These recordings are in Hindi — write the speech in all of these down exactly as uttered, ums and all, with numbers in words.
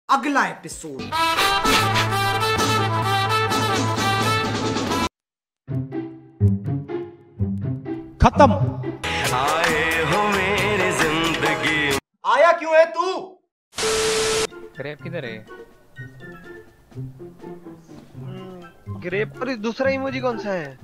अगला एपिसोड। खत्म। आए हो मेरी जिंदगी। आया क्यों है तू? ग्रेप किधर है? ग्रेप पर दूसरा इमोजी कौन सा है?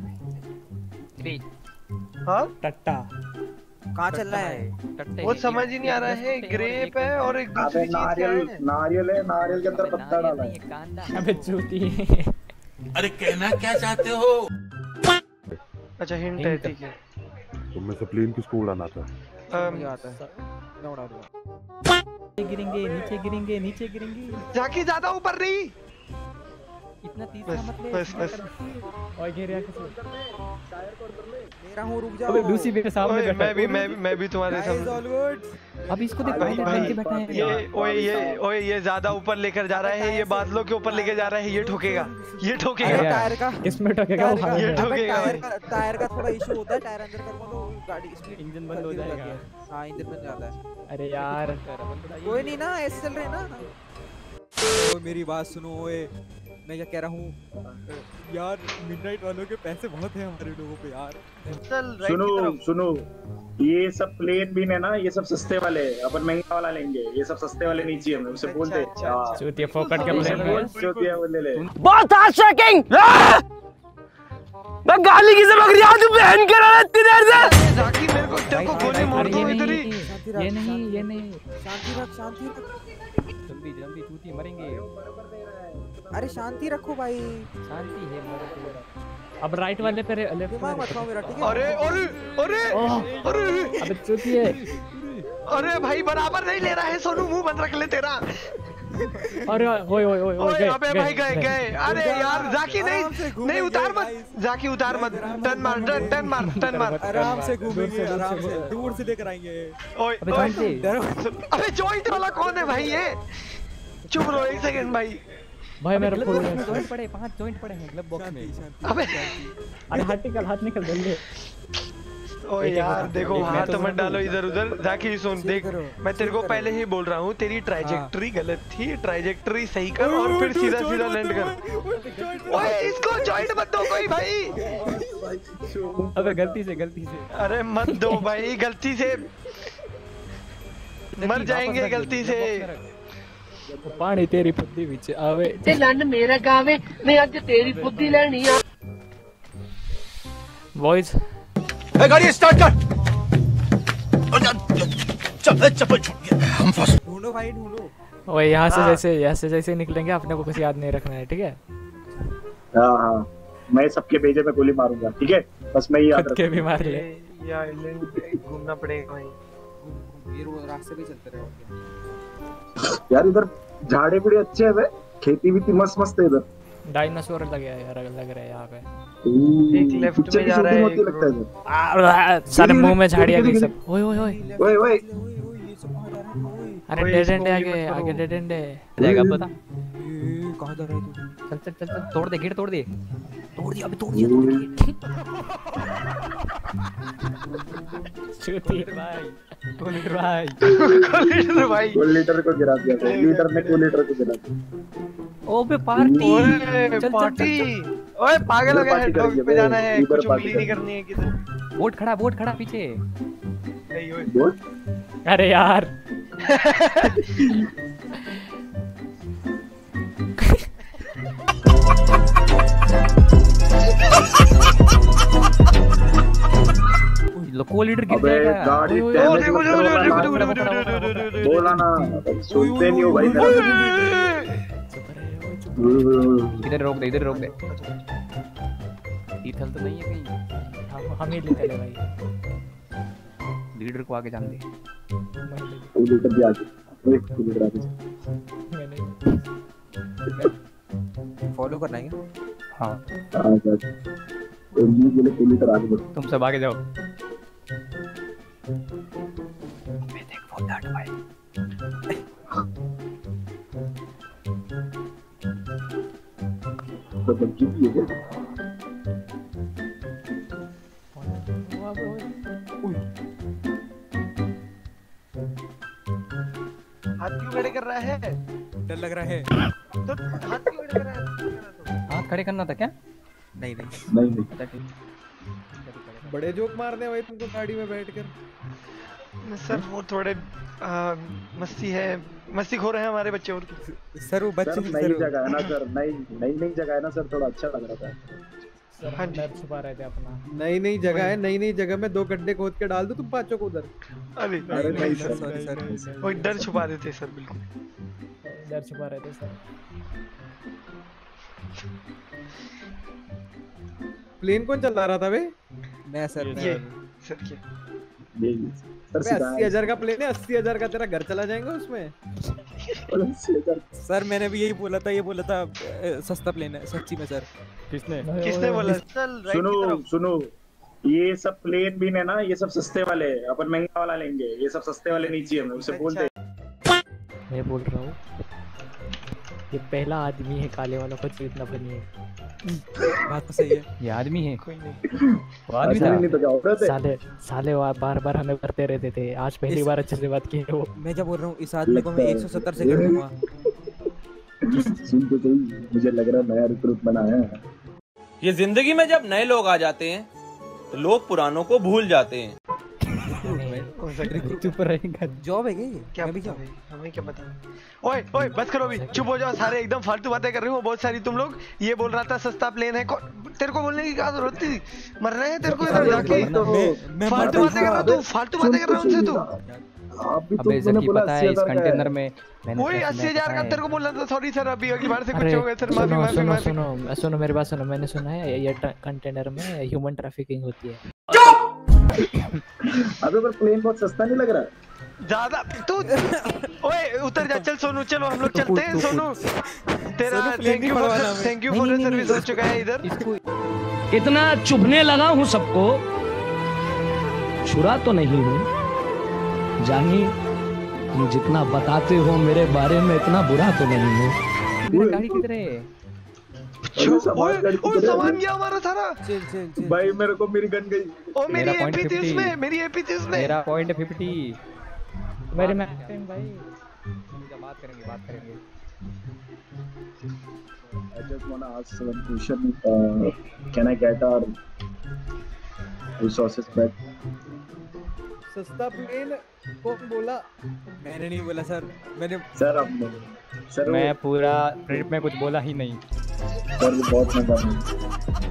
हाँ टट्टा कहाँ चल रहा है? वो समझ ही नहीं आ रहा है। ग्रेप है और एक दूसरी चीज क्या है? नारियल है, नारियल के अंदर पत्ता डाला है। अबे चूती। अरे कहना क्या चाहते हो? अच्छा हिंट है, ठीक है। तुम में से प्लेन किसको उड़ाना था? मुझे आता है, मैं उड़ा दूंगा। गिरेंगे नीचे, गिरेंगे नीचे, गिरेंगे। जाके ज्यादा ऊपर नहीं। इतना तीस बस मत ले। बस बस। और गिर किसी। मेरा हूँ, रुक जाओ। अबे लूसी मेरे सामने ओए, बैठा मैं भी मैं भी मैं भी तुम्हारे Guys, सामने। all good? अब इसको देखो भाई इधर भाई नीचे बैठा है। ये ओए ये ओए ये ज्यादा ऊपर लेकर जा रहा है, ये बादलों के ऊपर लेकर जा रहा है, ये ठोकेगा, ये अरे ठोकेगा। टायर का किसमें ठोकेगा वो? टायर का- ये अबे ठोकेगा टायर भाई। का टायर का थोड़ा इशू होता है। टायर अंदर कर तो गाड़ी स्पीड इंजन बंद हो जाएगा। हाँ इंजन बंद जाता है। अरे यार कोई नहीं ना, ऐसे चल रहे हैं ना। ओए मेरी बात सुनो। ओए मैं क्या कह रहा हूँ यार, मिडनाइट वालों के पैसे बहुत हैं हमारे लोगों पे यार। चल राइट सुनो की तरफ। सुनो, ये सब प्लेन भी है ना, ये सब सस्ते वाले हैं। अपन महंगा वाला लेंगे, ये सब सस्ते वाले नहीं चाहिए हमें। उसे बोल दे। अच्छा, अच्छा, अच्छा। चूतिया फोकट के उसे प्लेन बोल, में। चूतिया बोल ले। बहुत हार्ड स्ट्राइकिंग। मैं गाली की से बक रहा हूं, तू बहन के रहा इतनी देर से। जाकी मेरे को तेरे को गोली मार अरे ये दूं इधर ही। नहीं, शांति रख, ये नहीं, शांति ये रख। नहीं। शांति रख, शांति रख। जल्दी जल्दी चूतिया मरेंगे। अरे शांति रखो भाई। शांति है मेरे को। अब राइट वाले पे लेफ्ट दिमाग मत खाओ मेरा, ठीक है? अरे अरे अरे अरे अबे चूतिया। अरे भाई बराबर नहीं ले रहा है सोनू, मुंह बंद रख ले तेरा। अरे ओए ओए ओए ओए अबे भाई गए गए। अरे यार जाकी नहीं आराम से घूमेंगे, नहीं उतार मत, guys। जाकी उतार मत। टर्न मार टर्न टर्न मार टर्न मार। आराम से घूमेंगे, दूर से, दूर आराम से, से दूर से। दूर से लेकर आएंगे। ओए अबे ओए, शांति। अबे जॉइंट वाला कौन है भाई ये? चुप रहो एक सेकंड भाई। भाई मेरे को जॉइंट पड़े, पांच जॉइंट पड़े हैं ग्लब बॉक्स में। शांति, शांति। अबे अरे हाथ निकल, हाथ निकल जल्दी। ओए एक- यार एक- देखो एक- मैं हाथ तो मत सुन डालो लूं। इधर उधर। जाकी सुन चिल देख, करो, मैं तेरे को चिल पहले करो। ही बोल रहा हूँ, तेरी ट्राइजेक्टरी गलत थी। ट्राइजेक्टरी सही कर और फिर सीधा सीधा लैंड कर। ओए इसको जॉइंट मत दो कोई भाई। अबे गलती से, गलती से। अरे मत दो भाई, गलती से मर जाएंगे गलती से। पानी तेरी बुद्धि विच आवे। ते लंड मेरा गावे मैं आज तेरी बुद्धि लेनी आ। बॉयज गाड़ी स्टार्ट कर। चप्पल चप्पल छूट गया, हम फंस। ढूंढो भाई, ढूंढो। ओए यहाँ से हाँ। जैसे यहाँ से जैसे निकलेंगे, अपने को कुछ याद नहीं रखना है, ठीक है? हाँ हाँ, मैं सबके भेजे में गोली मारूंगा, ठीक है? बस मैं ये याद खुद के भी मार ले। ये ये आइलैंड पे घूमना पड़ेगा भाई। ये रो- रास्ते पे चलते रहो। रखूं। यार इधर झाड़े बड़े अच्छे हैं बे, खेती भी मस्त मस्त है इधर। डायनासोर लगे हैं यार, लग रहा है यहाँ पे। एक लेफ्ट पिक्चर में की जा रहा है, शूटिंग होती एक लगता है इधर। आ, सारे मुंह में झाड़ियाँ गई सब। ओए ओए ओए, ओए ओए ओए, ओए, ये सब कहाँ जा रहा है? ओए, अरे ओए, डेड इसको एंड ये आगे, मत करो। आगे डेड एंड है। जाएगा पता? ये कहाँ जा रहा है तू? चल चल चल चल, तोड़ दे गेट, तोड़ दे, तोड़ दिया, अबे तोड़ दिया, तोड़ दिया। चूती भाई, कोलीटर भाई। कोलीटर भाई। को लीटर को गिरा दिया था, लीटर ने को लीटर को गिरा दिया। ओबे पार्टी। ओए चल, चल, पार्टी। चल, ओए पागल हो इधर गया है, पार्टी डॉग करेंगे पे जाना है, इधर कुछ पार्टी उंगली नहीं करेंगे। करनी है किधर। बोट खड़ा, बोट खड़ा पीछे। नहीं ओए बोल। अरे यार कोलीटर गिर अबे जाएगा। गाड़ी ओए, ओए, डैमेज ओ मत देखो देखो करो, देखो लाल देखो मत देखो करो। देखो देखो देखो बोला ना, सुनते नहीं हो भाई मेरा। इधर रोक दे, इधर रोक दे। ईथल तो नहीं है कहीं। हम हम ही ले चले भाई। लीडर को आगे जान दे। को लीटर भी आगे, एक को लीटर आगे। फॉलो करना है क्या? हाँ, हाँ बस, एमबी के लिए को लीटर आगे बढ़ो। तुम सब आगे जाओ। मैं देख वो डाट भाई। तो बच्ची भी है क्या? हाथ क्यों खड़े कर रहा है? डर लग रहा है। तो हाथ क्यों लग रहा है? हाथ खड़े करना था क्या? नहीं नहीं नहीं नहीं अच्छा ठीक। बड़े जोक मारने भाई तुमको गाड़ी में बैठकर। सर वो थोड़े आ, मस्ती है, मस्ती खो रहे हैं हमारे बच्चे। और सर वो बच्चे सर नई जगह है ना सर, नई नई नई जगह है ना सर, थोड़ा अच्छा लग रहा था। सर हाँ हम जी। डर छुपा रहे थे अपना। नई नई जगह है, नई नई जगह में दो गड्ढे खोद के डाल दो तुम पांचों को उधर। अरे अरे नहीं सर सर, सॉरी सर। वो डर छुपा रहे थे सर, बिल्कुल। डर छुपा रहे थे सर। प्लेन कौन चला रहा था बे? मैं सर मैं। ये सर ये ये सर अबे सीधा अस्सी हजार का प्लेन है, अस्सी हजार का तेरा घर चला जाएगा उसमें। अस्सी हजार। सर मैंने भी यही बोला था, ये बोला था अ, सस्ता प्लेन है सच्ची में सर। किसने? किसने बोला? चल राइट की सुनो तरफ। सुनो, ये सब प्लेन भी है ना, ये सब सस्ते वाले हैं, अपन महंगा वाला लेंगे। ये सब सस्ते वाले नहीं चाहिए हमें, उसे बोल दे। मैं बोल रहा हूँ ये पहला आदमी है काले वालों को जो इतना फनी है। बात तो सही है। ये आदमी है? कोई नहीं। वो आदमी ऐसा नहीं था? तो क्या होता है? साले साले वो बार बार हमें करते रहते थे, आज पहली इस- बार अच्छे से बात की है वो। मैं जब बोल रहा हूँ इस आदमी को मैं एक सौ सत्तर से कर दूंगा। सुन तो सही, मुझे लग रहा है नया रिक्रूट बना है। ये जिंदगी में जब नए लोग आ जाते हैं तो लोग पुरानों को भूल जाते हैं। कौन सा चुप रहेगा। जॉब है क्या ये? क्या मैं भी पता जाऊँ? भाई, हमें क्या पता। ओए ओए बस करो अभी, चुप हो जाओ सारे, एकदम फालतू बातें कर रहे हो बहुत सारी तुम लोग। ये बोल रहा था सस्ता प्लेन है, कौन- तेरे को बोलने की क्या जरूरत थी? मर रहे हैं तेरे को इधर जाके। तो मैं फालतू बातें कर रहा तू, फालतू बातें कर रहा हूँ उनसे तू। आप भी तो अबे मैंने जकी बोला पता अस्सी है इस हजार का कंटेनर है। में मैंने वही क्या अस्सी सुना हजार पता का है? तेरे को बोलना था। सॉरी सर, अभी अगली बार से कुछ अरे हो गया सर, माफी सुनो माफी सुनो माफी। सुनो सुनो मेरी बात सुनो, मैंने सुना है ये कंटेनर में ह्यूमन ट्रैफिकिंग होती है। अबे पर प्लेन बहुत सस्ता नहीं लग रहा है? ज्यादा तू ओए उतर जा, चल सोनू, चलो हम लोग चलते हैं। सोनू तेरा सोनू, प्लेन थैंक नहीं यू पड़वाना फॉर हमें। थैंक यू नहीं, फॉर नहीं, सर्विस नहीं, हो चुका है इधर। इसको इतना चुभने लगा हूँ सबको, छुरा तो नहीं हूँ जानी, तुम जितना बताते हो मेरे बारे में इतना बुरा तो नहीं हूँ। मेरा गाड़ी किधर है? अबे सामान ओए गाड़ी ओए किधर है? सामान गया हमारा सारा। Chill chill chill. भाई मेरे को मेरी गन गई। ओ मेरी मेरा point एपी थी फिफ्टी। उसमें, मेरी एपी थी उसमें। मेरा पॉइंट फिफ्टी। मेरे में भाई बात करेंगे बात करेंगे। I just wanna ask one question. Uh, can I get our resources back? सस्ता प्लेन कौन बोला? मैंने नहीं बोला सर, मैंने सर अब सर मैं पूरा ट्रिप में कुछ बोला ही नहीं। सर बहुत महंगा है।